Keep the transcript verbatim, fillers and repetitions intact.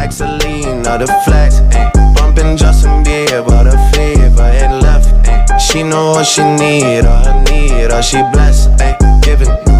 like Selena, the flex, ayy. Bumping Justin Bieber, the fever, head left, ayy. She know what she need, all I need, all she blessed, ayy. Giving